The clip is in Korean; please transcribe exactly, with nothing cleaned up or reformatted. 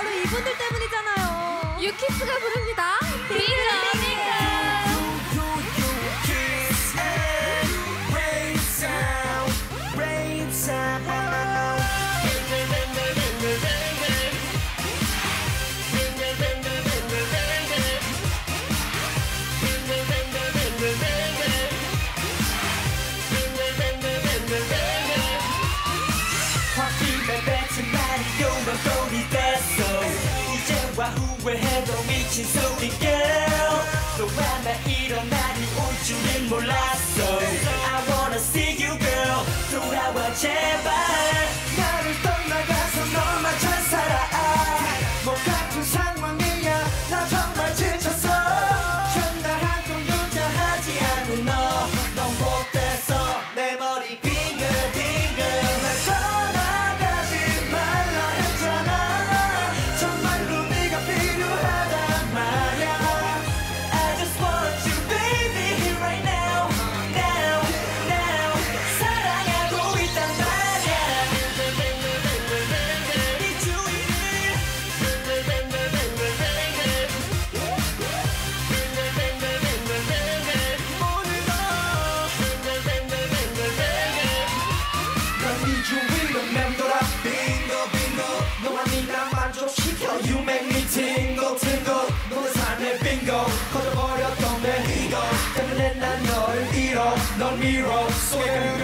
바로 이분들 때문이잖아요. 유키스가 부릅니다. 빙글 빙글. 이제와 후회해도 미친 소리 girl 또 하나 이런 날이 올 줄은 몰랐어 I wanna see you girl 돌아와 제발 나를 떠나가서 너만 잘 살아 뭐 같은 상황이야 나 정말 지쳤어 첫날 한동 혼자 하지 않은 너 넌 못됐어 내 머리 빙글빙글 날 떠나가지 말라 했잖아 정말로 네가 필요하단 말야 I just want you baby here right now now now 사랑하고 있단 말야 이 주위를 오늘도 넌이 주위로 맴돌아 빙글빙글 너와 네가 만족시켜 You make me tingle tingle 너의 삶의 빙고 커져버렸던 내 이거 때문에 난 널 잃어 널 밀어 속에